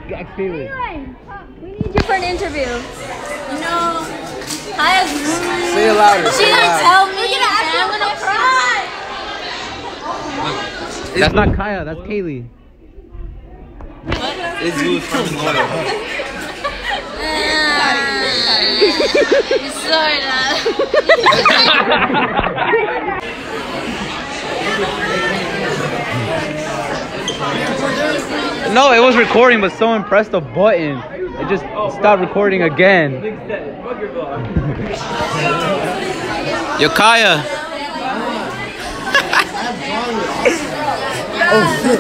Kaylee. We need you for an interview. No. Say it louder. She didn't tell me. I'm gonna cry. That's not Kaya, that's Kaylee. It's Louis Furman Loyal. Sorta. No, it was recording, but someone pressed a button. It just stopped recording again. Yo, Kaya. Oh shit.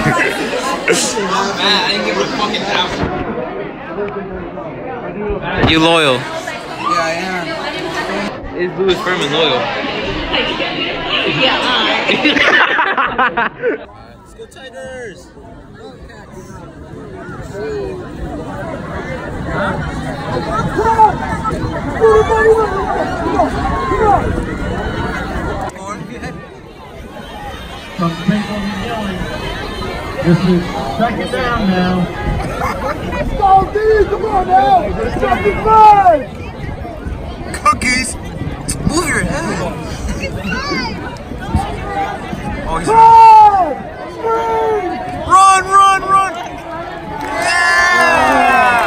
Man, I didn't give a fucking out. You loyal? Yeah, I am. Is Louis Furman loyal? Let's go Tigers! This is second down now. Let's go, D! Come on now! It's 75! Cookies! Move your head! Oh, he's run! Run! Yeah!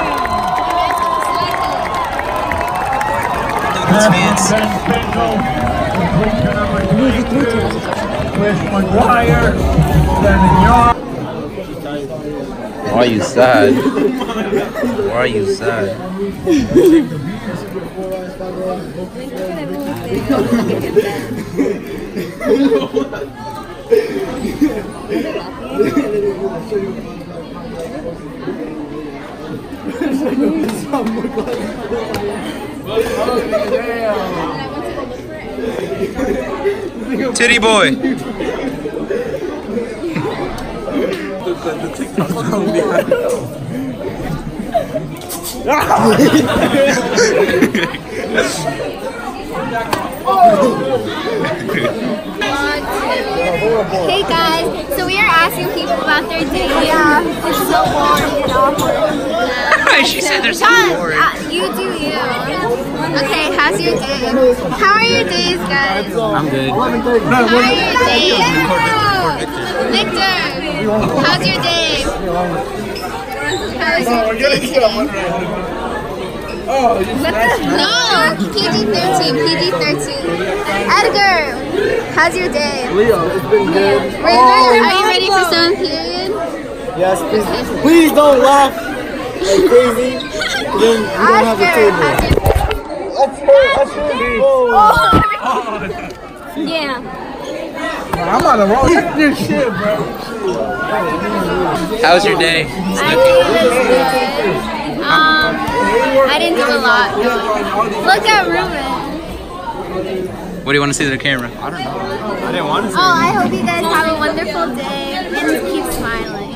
Look at this man's. With McGuire, 7 yards. Why are you sad? Why are you sad? Titty boy! Hey guys, so we are asking people about their day. Yeah, it's so boring and awkward. She said they're so boring. You do you. Okay, how's your day? How are your days, guys? I'm good. How are your days? Victor, how's your day? How's your day today? No, PG-13, PG-13. Edgar, how's your day? Leo, it's been good. Are you ready for some period? Yes, please don't laugh like crazy. Then you don't have a table. That's her. Yeah. I'm on the wrong this shit, bro. How's your day? My day was good. I didn't do a lot. Look at Ruben. What do you want to say to the camera? I don't know. I didn't want to say Oh, I hope you guys have a wonderful day and just keep smiling.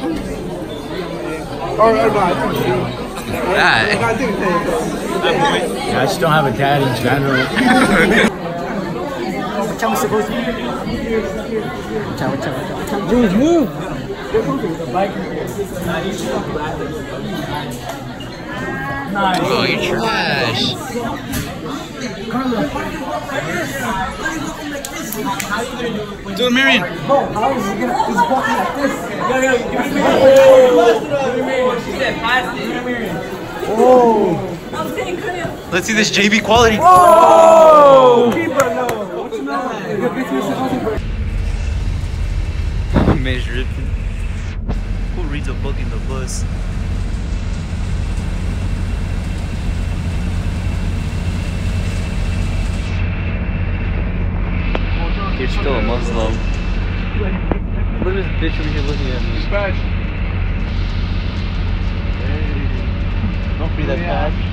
I just don't have a dad in general. James, move. Oh, you're trash. Do it, Marion. He's walking like this. Oh. Let's see this JV quality. Oh! Keeper, no. Man's ripping. Who reads a book in the bus? You're still a Muslim. Look at this bitch over here looking at me. Don't free that patch.